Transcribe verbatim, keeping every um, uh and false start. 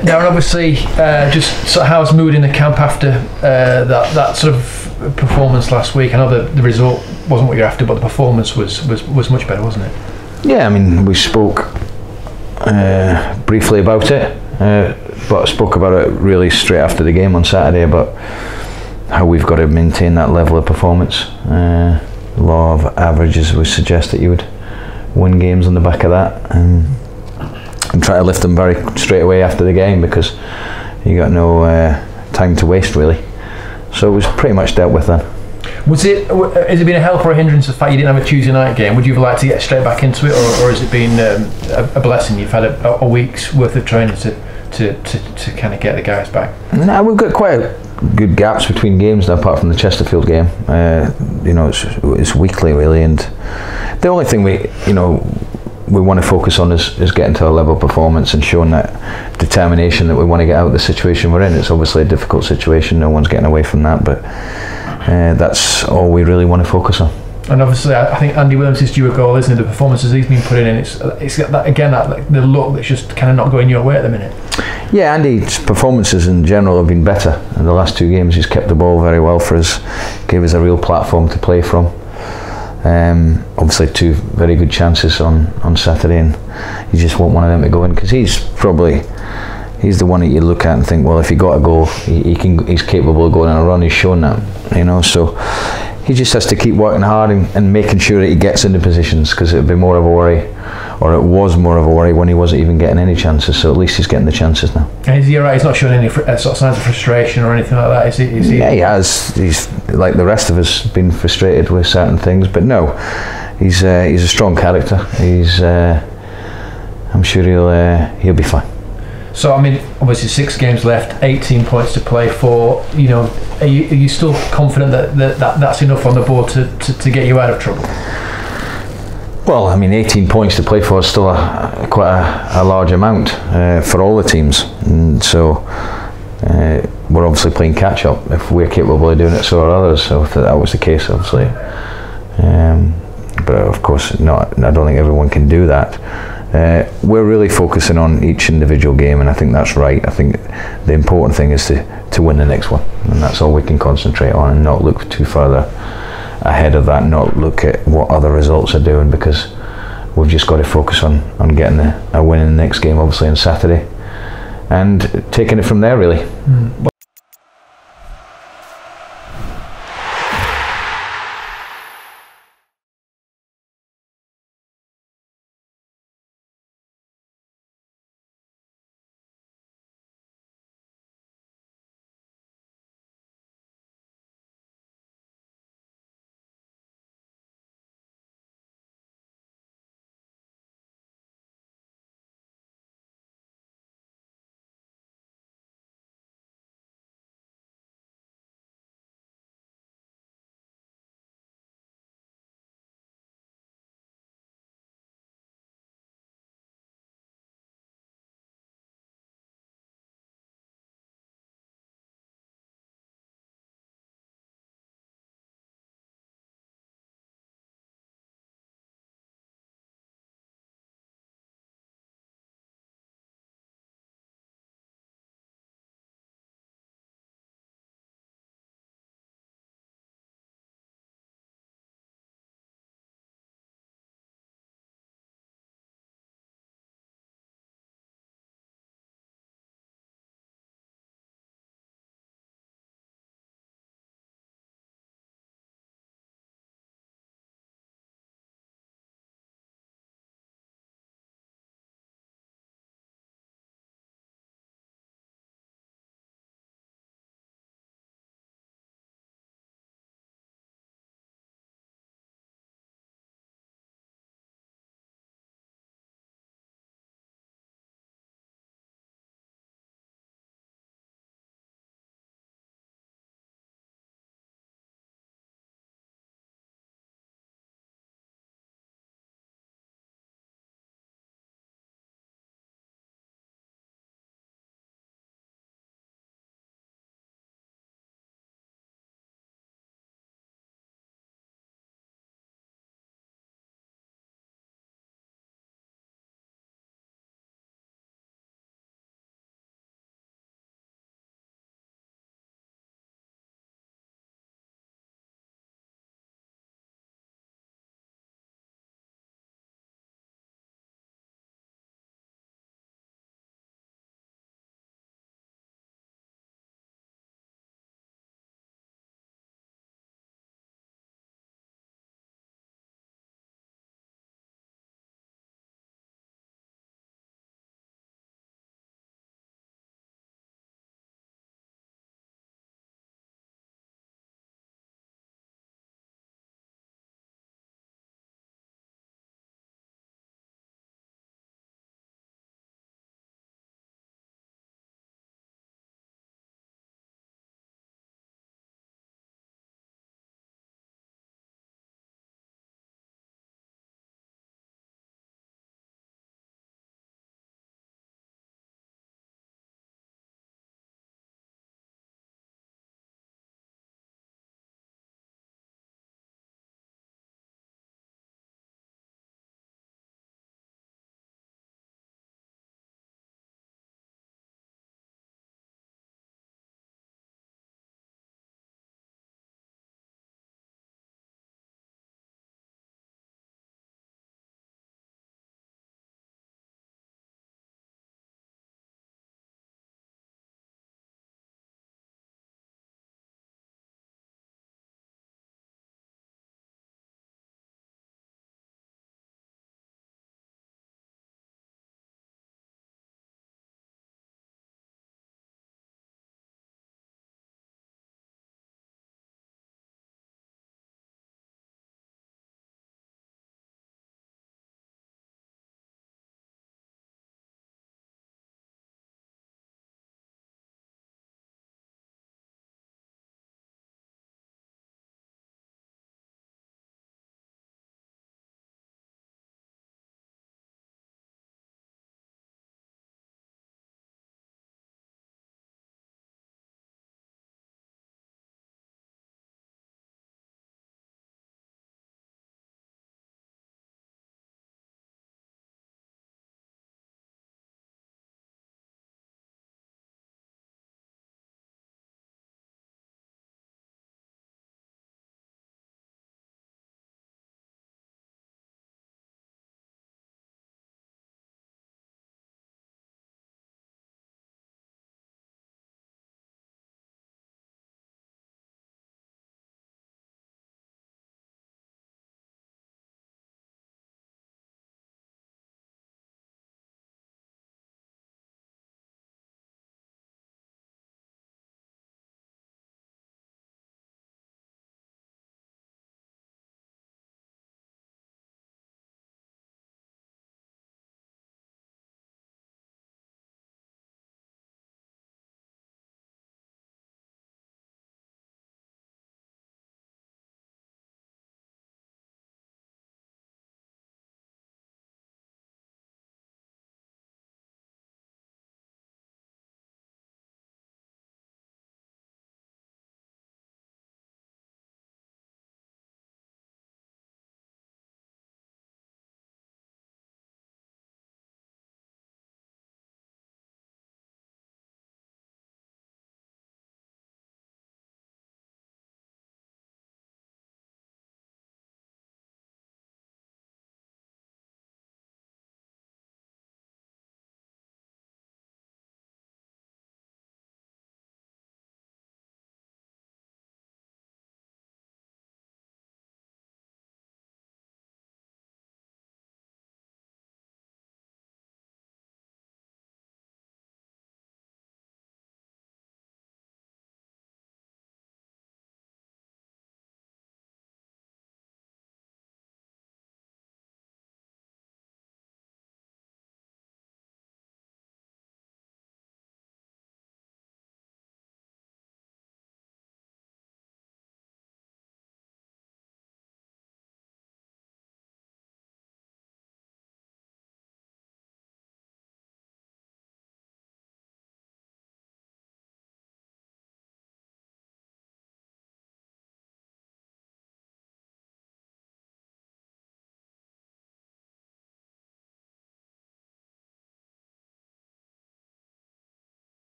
Now, obviously, uh, just sort of how's mood in the camp after uh, that that sort of performance last week? I know the, the result wasn't what you're after, but the performance was, was, was much better, wasn't it? Yeah, I mean, we spoke uh, briefly about it, uh, but I spoke about it really straight after the game on Saturday about how we've got to maintain that level of performance. Uh, law of averages would suggest that you would win games on the back of that, and, and try to lift them very straight away after the game, because you got no uh, time to waste really. So it was pretty much dealt with then. Was it? Has it been a help or a hindrance the fact you didn't have a Tuesday night game? Would you have liked to get straight back into it, or, or has it been um, a, a blessing? You've had a, a week's worth of training to to, to, to kind of get the guys back. No, we've got quite a good gaps between games now, apart from the Chesterfield game. Uh, you know, it's, it's weekly really, and the only thing we, you know, we want to focus on is, is getting to a level of performance and showing that determination that we want to get out of the situation we're in. It's obviously a difficult situation, no one's getting away from that, but uh, that's all we really want to focus on. And obviously, I think Andy Williams is due a goal, isn't it? The performances he's been putting in, it's it's got that again, that like, the look that's just kind of not going your way at the minute. Yeah, Andy's performances in general have been better. In the last two games, he's kept the ball very well for us, gave us a real platform to play from. Um, obviously, two very good chances on on Saturday, and you just want one of them to go in, because he's probably he's the one that you look at and think, well, if he got a goal, he, he can he's capable of going on a run. He's shown that, you know. So he just has to keep working hard and, and making sure that he gets into positions, because it would be more of a worry, or it was more of a worry when he wasn't even getting any chances. So at least he's getting the chances now. And is he alright? He's not showing any fr- uh, sort of signs of frustration or anything like that, is he? Is he? Yeah, he has. He's like the rest of us, been frustrated with certain things, but no, he's uh, he's a strong character. He's uh, I'm sure he'll uh, he'll be fine. So I mean, obviously six games left, eighteen points to play for. You know, are you, are you still confident that, that, that that's enough on the board to, to, to get you out of trouble? Well, I mean, eighteen points to play for is still a, quite a, a large amount uh, for all the teams, and so uh, we're obviously playing catch up. If we're capable of doing it, so are others. So if that was the case, obviously, um, but of course, not. I don't think everyone can do that. Uh, we're really focusing on each individual game, and I think that's right. I think the important thing is to, to win the next one, and that's all we can concentrate on, and not look too further ahead of that, not look at what other results are doing, because we've just got to focus on, on getting a, a win in the next game, obviously on Saturday, and taking it from there really. Mm.